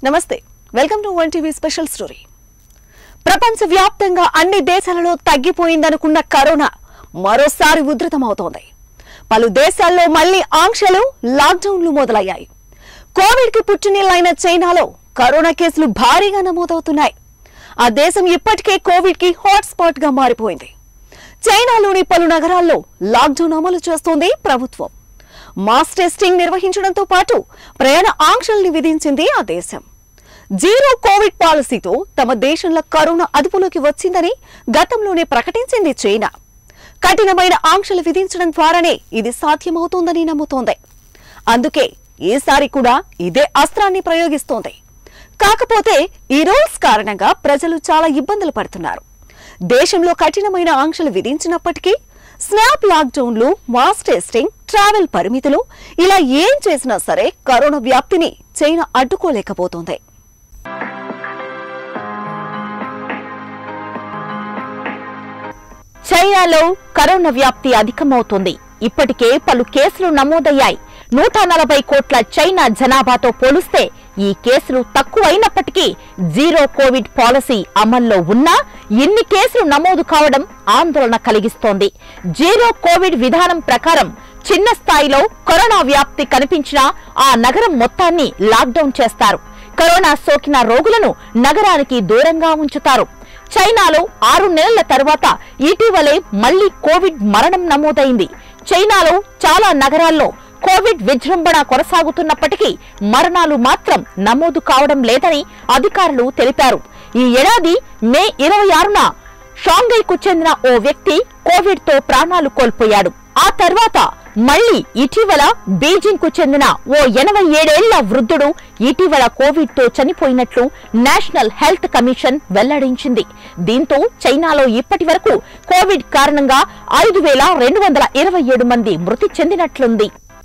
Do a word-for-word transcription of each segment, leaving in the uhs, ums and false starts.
నమస్తే welcome to one TV special story. ప్రపంచవ్యాప్తంగా అన్ని దేశాలలో తగ్గిపోయిందనుకున్న కరోనా మరోసారి ఉధృతమవుతోంది. పలు దేశాల్లో మళ్లీ ఆంక్షలు, లాక్డౌన్లు మొదలయ్యాయి. కోవిడ్ కి పుట్టినిల్లైన చైనాలో కరోనా కేసులు భారీగా నమోదవుతున్నాయి. ఆ దేశం ఇప్పటికే కోవిడ్ కి హాట్ స్పాట్ గా మారిపోయింది. చైనాలోని పలు నగరాల్లో లాక్డౌన్ అమలు చేస్తోంది ప్రభుత్వం. మాస్ టెస్టింగ్ నిర్వహించడంతో పాటు ప్రయాణ ఆంక్షల్ని విధించింది ఆ దేశం. జీరో కోవిడ్ పాలసీతో తమ దేశంలో కరోనా అదుపులోకి వచ్చిందని గతంలోనే ప్రకటించింది చైనా. కఠినమైన ఆంక్షలు విధించడం ద్వారానే ఇది సాధ్యమవుతోందని నమ్ముతోంది. అందుకే ఈసారి కూడా ఇదే అస్త్రాన్ని ప్రయోగిస్తోంది. కాకపోతే ఈ రూల్స్ కారణంగా ప్రజలు చాలా ఇబ్బందులు పడుతున్నారు. దేశంలో కఠినమైన ఆంక్షలు విధించినప్పటికీ స్నాప్ లాక్డౌన్లు, మాస్ టెస్టింగ్, ట్రావెల్ పరిమితులు ఇలా ఏం చేసినా సరే కరోనా వ్యాప్తిని చైనా అడ్డుకోలేకపోతోంది. చైనాలో కరోనా వ్యాప్తి అధికమవుతోంది. ఇప్పటికే పలు కేసులు నమోదయ్యాయి. నూట నలభై కోట్ల చైనా జనాభాతో పోలిస్తే ఈ కేసులు తక్కువైనప్పటికీ జీరో కోవిడ్ పాలసీ అమల్లో ఉన్నా ఇన్ని కేసులు నమోదు కావడం ఆందోళన కలిగిస్తోంది. జీరో కోవిడ్ విధానం ప్రకారం చిన్న స్థాయిలో కరోనా వ్యాప్తి కనిపించినా ఆ నగరం మొత్తాన్ని లాక్డౌన్ చేస్తారు. కరోనా సోకిన రోగులను నగరానికి దూరంగా ఉంచుతారు. చైనాలో ఆరు నెలల తర్వాత ఇటీవలే మళ్లీ కోవిడ్ మరణం నమోదైంది. చైనాలో చాలా నగరాల్లో కోవిడ్ విజృంభణ కొనసాగుతున్నప్పటికీ మరణాలు మాత్రం నమోదు కావడం లేదని అధికారులు తెలిపారు. ఈ ఏడాది మే ఇరవై ఆరున షాంఘైకు చెందిన ఓ వ్యక్తి కోవిడ్ తో ప్రాణాలు కోల్పోయాడు. ఆ తర్వాత మళ్లీ ఇటీవల బీజింగ్ కు చెందిన ఓ ఎనభై ఏడేళ్ల వృద్ధుడు ఇటీవల కోవిడ్ తో చనిపోయినట్లు నేషనల్ హెల్త్ కమిషన్ వెల్లడించింది. దీంతో చైనాలో ఇప్పటి వరకు కోవిడ్ కారణంగా ఐదు వేల రెండు వందల ఇరవై ఏడు మంది మృతి చెందినట్లుంది.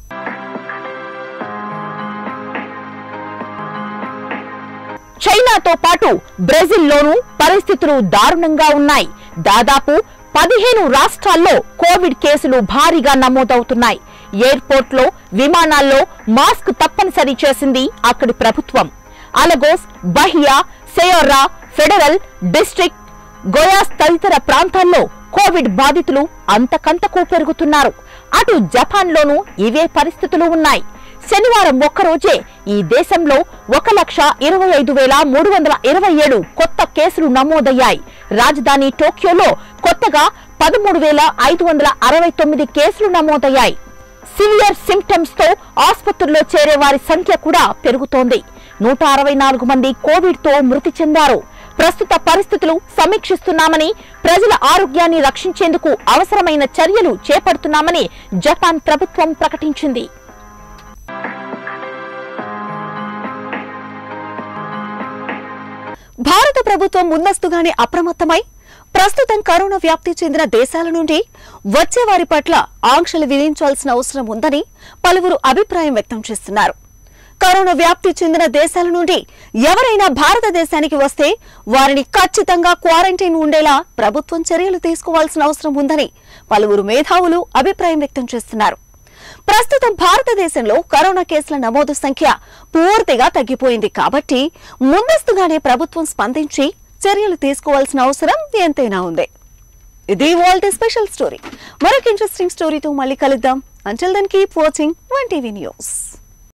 చైనాతో పాటు బ్రెజిల్లోనూ పరిస్థితులు దారుణంగా ఉన్నాయి. దాదాపు పదిహేను రాష్ట్రాల్లో కోవిడ్ కేసులు భారీగా నమోదవుతున్నాయి. ఎయిర్పోర్ట్ లో, విమానాల్లో మాస్క్ తప్పనిసరి చేసింది అక్కడి ప్రభుత్వం. అలగోస్, బహియా, సెయోరా, ఫెడరల్, డిస్ట్రిక్ట్, గోయాస్ తదితర ప్రాంతాల్లో కోవిడ్ బాధితులు అంతకంతకు పెరుగుతున్నారు. అటు జపాన్ లోనూ ఇవే పరిస్థితులు ఉన్నాయి. శనివారం ఒక్కరోజే ఈ దేశంలో ఒక లక్ష ఇరవై ఐదు వేల మూడు వందల ఇరవై ఏడు కొత్త కేసులు నమోదయ్యాయి. రాజధాని టోక్యోలో కొత్తగా పదమూడు వేల ఐదు వందల అరవై తొమ్మిది కేసులు నమోదయ్యాయి. సివియర్ సిమ్టమ్స్ తో ఆసుపత్రుల్లో చేరే వారి సంఖ్య కూడా పెరుగుతోంది. నూట అరవై నాలుగు మంది కోవిడ్ తో మృతి చెందారు. ప్రస్తుత పరిస్థితులు సమీక్షిస్తున్నామని, ప్రజల ఆరోగ్యాన్ని రక్షించేందుకు అవసరమైన చర్యలు చేపడుతున్నామని జపాన్ ప్రభుత్వం ప్రకటించింది. భారత ప్రభుత్వం ముందస్తుగానే అప్రమత్తమై ప్రస్తుతం కరోనా వ్యాప్తి చెందిన దేశాల నుండి వచ్చే వారి పట్ల ఆంక్షలు విధించాల్సిన అవసరం ఉందని పలువురు అభిప్రాయం వ్యక్తం చేస్తున్నారు. కరోనా వ్యాప్తి చెందిన దేశాల నుండి ఎవరైనా భారతదేశానికి వస్తే వారిని ఖచ్చితంగా క్వారంటైన్ ఉండేలా ప్రభుత్వం చర్యలు తీసుకోవాల్సిన అవసరం ఉందని పలువురు మేధావులు అభిప్రాయం వ్యక్తం చేస్తున్నారు. ప్రస్తుతం భారతదేశంలో కరోనా కేసుల నమోదు సంఖ్య పూర్తిగా తగ్గిపోయింది కాబట్టి ముందస్తుగానే ప్రభుత్వం స్పందించి చర్యలు తీసుకోవాల్సిన అవసరం ఎంతైనా ఉంది. ఇది ఇవాల్టి స్పెషల్ స్టోరీ. మరొక ఇంట్రెస్టింగ్ స్టోరీతో మళ్ళీ కలుద్దాం. Until then keep watching one TV news.